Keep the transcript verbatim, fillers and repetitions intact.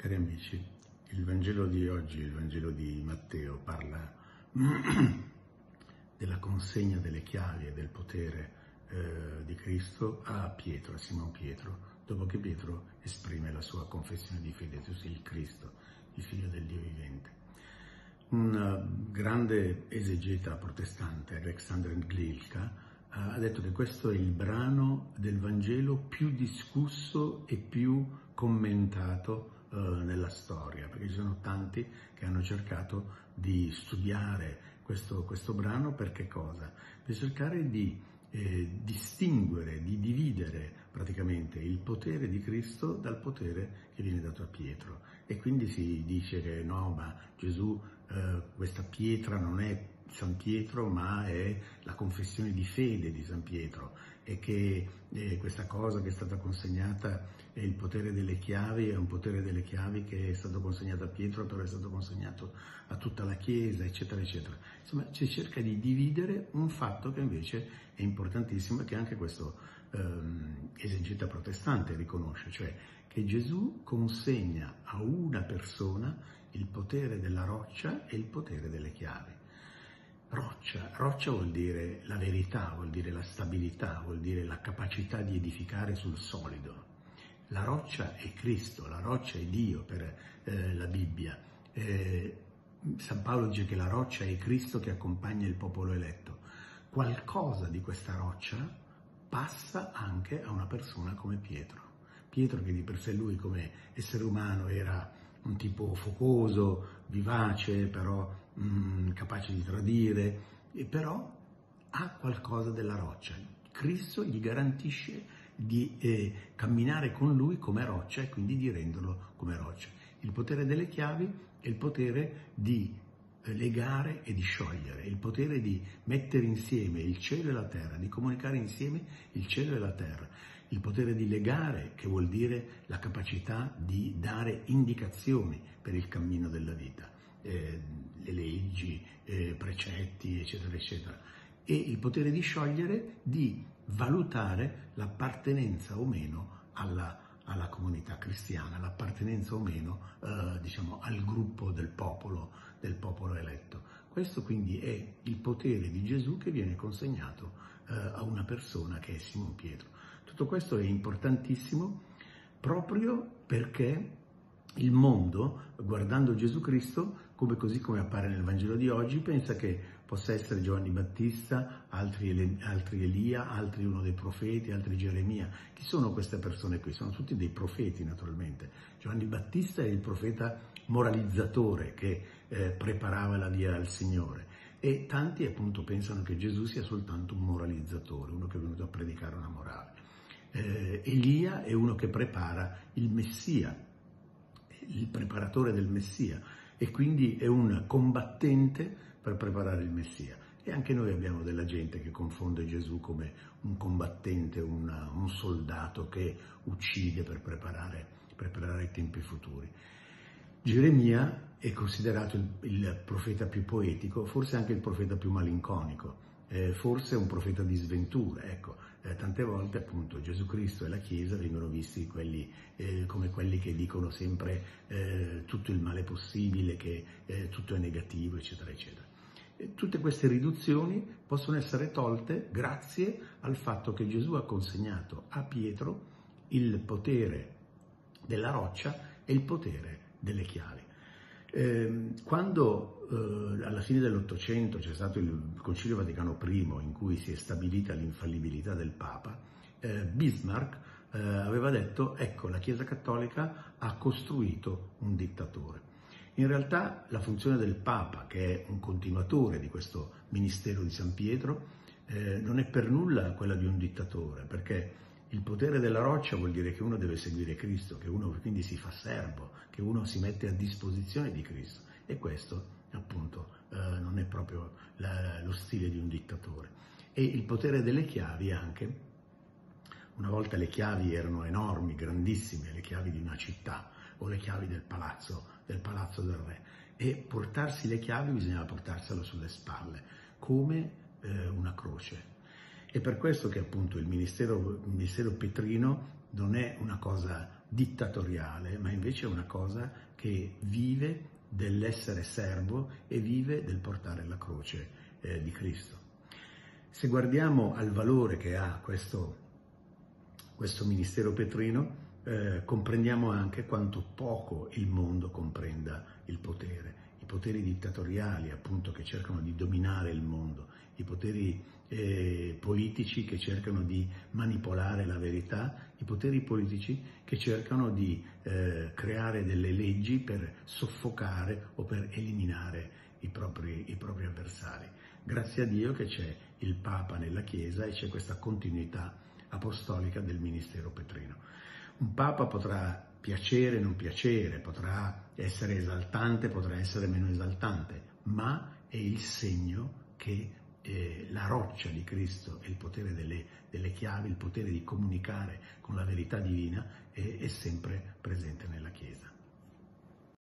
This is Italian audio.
Cari amici, il Vangelo di oggi, il Vangelo di Matteo, parla della consegna delle chiavi e del potere eh, di Cristo a Pietro, a Simon Pietro, dopo che Pietro esprime la sua confessione di fede: tu sei il Cristo, il Figlio del Dio vivente. Un grande esegeta protestante, Alexander Glilka, ha detto che questo è il brano del Vangelo più discusso e più commentato eh, nella storia, perché ci sono tanti che hanno cercato di studiare questo, questo brano. Per che cosa? Per cercare di eh, distinguere, di dividere praticamente il potere di Cristo dal potere che viene dato a Pietro. E quindi si dice che no, ma Gesù, eh, questa pietra non è San Pietro, ma è la confessione di fede di San Pietro, e che eh, questa cosa che è stata consegnata è il potere delle chiavi, è un potere delle chiavi che è stato consegnato a Pietro, però è stato consegnato a tutta la Chiesa, eccetera, eccetera. Insomma, si cerca di dividere un fatto che invece è importantissimo e che anche questo ehm, esegeta protestante riconosce, cioè che Gesù consegna a una persona il potere della roccia e il potere delle chiavi. Roccia, roccia vuol dire la verità, vuol dire la stabilità, vuol dire la capacità di edificare sul solido. La roccia è Cristo, la roccia è Dio per eh, la Bibbia. Eh, San Paolo dice che la roccia è Cristo che accompagna il popolo eletto. Qualcosa di questa roccia passa anche a una persona come Pietro. Pietro, che di per sé lui come essere umano era un tipo focoso, vivace, però mh, capace di tradire, e però ha qualcosa della roccia. Cristo gli garantisce di eh, camminare con lui come roccia e quindi di renderlo come roccia. Il potere delle chiavi è il potere di eh, legare e di sciogliere, il potere di mettere insieme il cielo e la terra, di comunicare insieme il cielo e la terra. Il potere di legare, che vuol dire la capacità di dare indicazioni per il cammino della vita, eh, le leggi, eh, precetti, eccetera, eccetera. E il potere di sciogliere, di valutare l'appartenenza o meno alla, alla comunità cristiana, l'appartenenza o meno, eh, diciamo, al gruppo del popolo, del popolo eletto. Questo quindi è il potere di Gesù che viene consegnato eh, a una persona che è Simon Pietro. Tutto questo è importantissimo proprio perché il mondo, guardando Gesù Cristo, come così come appare nel Vangelo di oggi, pensa che possa essere Giovanni Battista, altri, altri Elia, altri uno dei profeti, altri Geremia. Chi sono queste persone qui? Sono tutti dei profeti, naturalmente. Giovanni Battista è il profeta moralizzatore che eh, preparava la via al Signore. E tanti appunto pensano che Gesù sia soltanto un moralizzatore, uno che è venuto a predicare una morale. Eh, Elia è uno che prepara il Messia, il preparatore del Messia, e quindi è un combattente per preparare il Messia. E anche noi abbiamo della gente che confonde Gesù come un combattente, una, un soldato che uccide per preparare, preparare i tempi futuri. Geremia è considerato il, il profeta più poetico, forse anche il profeta più malinconico, eh, forse un profeta di sventura. Ecco, eh, tante volte appunto Gesù Cristo e la Chiesa vengono visti quelli, eh, come quelli che dicono sempre eh, tutto il male possibile, che eh, tutto è negativo, eccetera, eccetera. E tutte queste riduzioni possono essere tolte grazie al fatto che Gesù ha consegnato a Pietro il potere della roccia e il potere delle chiavi. Eh, quando eh, alla fine dell'Ottocento c'è stato il Concilio Vaticano primo, in cui si è stabilita l'infallibilità del Papa, eh, Bismarck eh, aveva detto: ecco, la Chiesa Cattolica ha costruito un dittatore. In realtà la funzione del Papa, che è un continuatore di questo ministero di San Pietro, eh, non è per nulla quella di un dittatore, perché il potere della roccia vuol dire che uno deve seguire Cristo, che uno quindi si fa servo, che uno si mette a disposizione di Cristo. E questo appunto eh, non è proprio la, lo stile di un dittatore. E il potere delle chiavi anche. Una volta le chiavi erano enormi, grandissime, le chiavi di una città o le chiavi del palazzo, del palazzo del re. E portarsi le chiavi bisognava portarselo sulle spalle, come eh, una croce. È per questo che appunto il ministero, il ministero petrino non è una cosa dittatoriale, ma invece è una cosa che vive dell'essere servo e vive del portare la croce eh, di Cristo. Se guardiamo al valore che ha questo, questo ministero petrino, eh, comprendiamo anche quanto poco il mondo comprenda il potere. I poteri dittatoriali, appunto, che cercano di dominare il mondo, i poteri eh, politici che cercano di manipolare la verità, i poteri politici che cercano di eh, creare delle leggi per soffocare o per eliminare i propri, i propri avversari. Grazie a Dio che c'è il Papa nella Chiesa e c'è questa continuità apostolica del ministero petrino. Un Papa potrà piacere, non piacere, potrà essere esaltante, potrà essere meno esaltante, ma è il segno che eh, la roccia di Cristo e il potere delle, delle chiavi, il potere di comunicare con la verità divina è, è sempre